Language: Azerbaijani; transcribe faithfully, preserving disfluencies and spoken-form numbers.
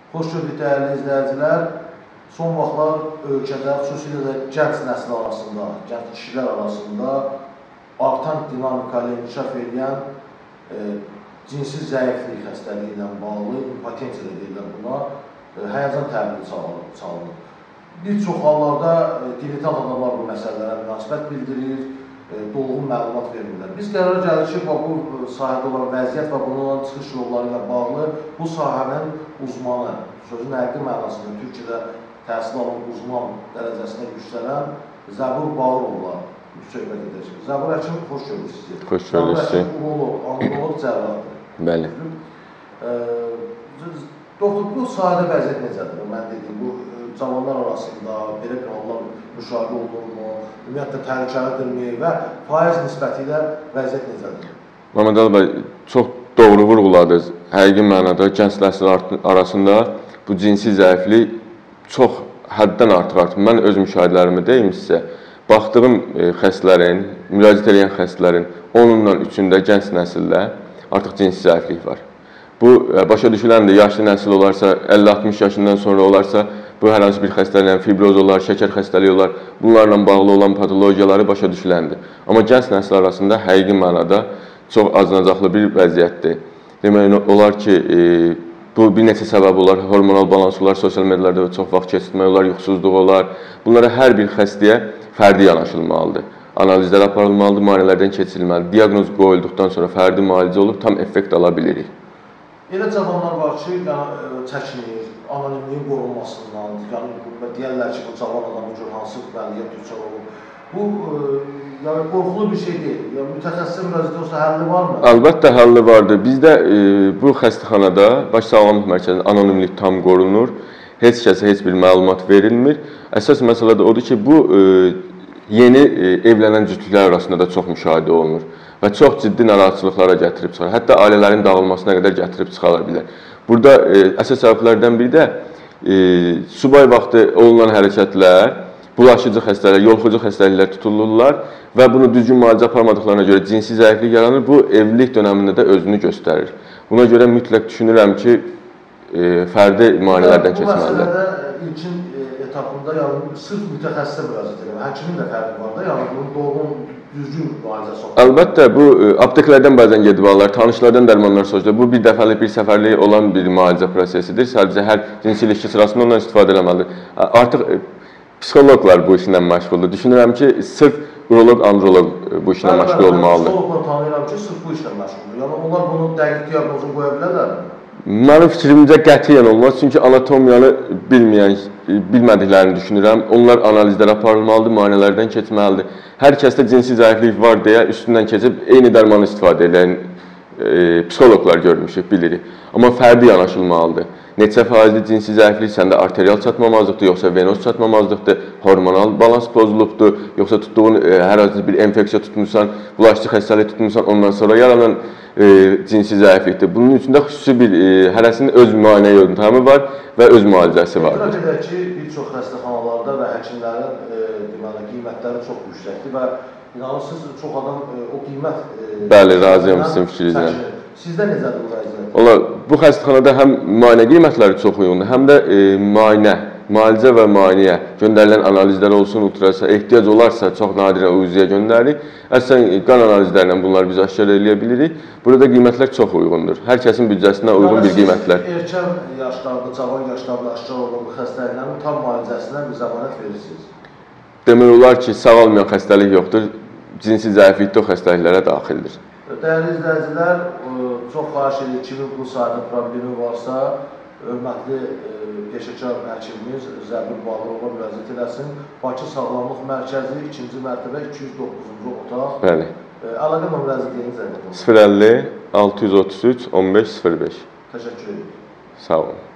Xoş gördük dəyərli izləyicilər. Son vaxtlar ölkədə, xüsusilə də gənc nəsil arasında, gənc kişilər arasında artan dinamika ilə inkişaf edən e, cinsi zəiflik xəstəliyi ilə bağlı, impotensiya deyilən buna, e, həyəcan təbliği çalınır. Bir çox hallarda e, diletant adamlar bu məsələlərə münasibət bildirir, e, dolğun məlumat vermirlər. Biz qərara gəlir ki, bu sahədə olan vəziyyət və bunun olan çıxış yolları ilə bağlı bu sahənin uzmanı, sözün həqiqi mənasında Türkiyədə təhsil alan uzman dərəcəsində yüksələn Zəbur Bağırovla söhbət edəcək. Zəbur həkim, xoş gördük sizi. Xoş gördük sizi. Zəbur həkim, urolog, androlog cərrahdır. Bəli. E, doktor, bu sahədə vəziyyət necədir? Mən dedim, bu cavanlar arasında belə bir hallar müşahidə olunurmu? Ümumiyyətlə təhlükəlidirmi və faiz nisbəti ilə vəziyyət necədir? Məmməd Ali bəy, çox doğru vurğuladınız. Həqiqi mənada gənc nəsil arasında bu cinsi zəiflik çox həddən artıq artıq. Mən öz müşahidələrimi deyim sizə. Baxdığım e, xəstələrin, müraciət edən xəstələrin onundan üçündə gənc nəsildə artıq cinsi zəiflik var. Bu, e, başa düşüləndir, yaşlı nəsil olarsa, əlli altmış yaşından sonra olarsa, bu hər hansı bir xəstəliklə fibroz olar, şəkər xəstəliyi olar, bunlarla bağlı olan patologiyaları başa düşüləndir. Amma gənc nəsil arasında həqiqi mənada çox acınacaqlı bir vəziyyətdir. Demək olar ki, e, bu bir neçə səbəb olar, hormonal balans olar, sosial medialarda çox vaxt keçirmək olar, yuxusuzluq olar. Bunlara hər bir xəstəyə fərdi yanaşılmalıdır. Analizlər aparılmalıdır, müayinələrdən keçirilməlidir. Diaqnoz qoyulduqdan sonra fərdi müalicə olub, tam effekt ala bilirik. Elə cavanlar var ki, yəni, çəkinir, anonimliyin qorunmasından, yəni deyərlər ki, bu cavan adamın gör hansı vəziyyət düçar olub. Bu, e, yəni qorxulu bir şey deyil. Yəni mütəxəssisə müraciət olsa həlli varmı? Əlbəttə həlli vardır. Bizdə e, bu xəstəxanada baş sağlamlıq mərkəzində anonimlik tam qorunur. Heç kəsə heç bir məlumat verilmir. Əsas məsələ də odur ki, bu e, yeni e, evlənən cütlüklər arasında da çox müşahidə olunur və çox ciddi narahatçılıqlara gətirib çıxar. Hətta ailələrin dağılmasına qədər gətirib çıxara bilər. Burada e, əsas səbəblərdən biri də e, subay vaxtı olunan hərəkətlər, bulaşıcı xəstəliklər, yoluxucu xəstəliklər tutulurlar və bunu düzgün müalicə aparmadıqlarına görə cinsi zəiflik yaranır. Bu, evlilik dönəmində də özünü göstərir. Buna görə mütləq düşünürəm ki, e, fərdi müayinələrdən keçməlidir. Bu məsələdə ilkin etapında yəni, sırf mütəxəssisə müraciət edir. Həkimin də fərqi var da, yəni bunun doğum düzgün müalicəsi olur. Əlbəttə, bu apteklərdən bəzən gedib alırlar, tanışlardan dərmanlar soruşurlar. Bu bir dəfəlik, bir səfərlik olan bir müalicə prosesidir. Sadəcə hər cinsi ilişki sırasında ondan istifadə eləməlidir. Artıq psixoloqlar bu işlə məşğuldur. Düşünürəm ki, sırf uroloq, androloq bu işlə məşğul olmalıdır. Psixoloqlar tanıyıram ki, sırf bu işlə məşğuldur. Yəni onlar bunu dəqiq diaqnozunu qoya bilərlərmi? Mənim fikrimcə qətiyyən olmaz. Çünki anatomiyanı bilməyən, bilmədiklərini düşünürəm. Onlar analizlər aparılmalıdır, müayinələrdən keçməlidir. Hər kəsdə cinsi zəiflik var deyə üstündən keçib eyni dərmanı istifadə edən e, psixoloqlar görmüşük, bilirik. Amma fərdi yanaşılmalıdır. Neçə faizli cinsi zəiflik səndə arterial çatmamazlıqdır, yoxsa venoz çatmamazlıqdır, hormonal balans pozulubdur, yoxsa tutduğun e, hər hansı bir infeksiya tutmuşsan, bulaşıcı xəstəlik tutmuşsan, ondan sonra yaranan e, cinsi zəiflikdir. Bunun üçün də xüsusi bir e, hərəsinin öz müayinə yöntəmi var və öz müalicəsi var. İtiraf edək ki, bir çox xəstəxanalarda və həkimlərin e, deməli, qiymətləri çox yüksəkdir və inanırsınız, çox adam e, o qiymət... E, Bəli, razıyam sizin fikrinizlə. Sizdə necədir bu vəziyyət? Olar, bu xəstəxanada həm müayinə qiymətləri çox uyğundur, həm də e, müayinə, müalicə və müayinəyə göndərilən analizlər olsun, ultrasa, ehtiyac olarsa çox nadirə uziyə göndəririk. Əslən, qan analizlərlə bunları biz aşkar eləyə bilirik. Burada qiymətlər çox uyğundur. Hər kəsin büdcəsinə uyğun bir qiymətlər. Siz erkən yaşlarda, cavan yaşlarda aşkar olan bu xəstəliklərin tam müalicəsinə bir zəmanət verirsiniz. Demək olar ki, sağalmayan xəstəlik yoxdur, cinsi zəiflikdə o xəstəliklərə daxildir. Dəyərli izləyicilər, çox xahiş edir, kimin bu sahədə problemi varsa, hörmətli peşəkar həkimimiz Zəbur Bağırova müraciət eləsin. Bakı Sağlamlıq Mərkəzi, ikinci mərtəbə, iki yüz doqquzuncu otaq. Bəli. Əlaqə nömrənizi deyin zəhmət olun. sıfır əlli altı yüz otuz üç on beş sıfır beş. Təşəkkür edirəm. Sağ olun.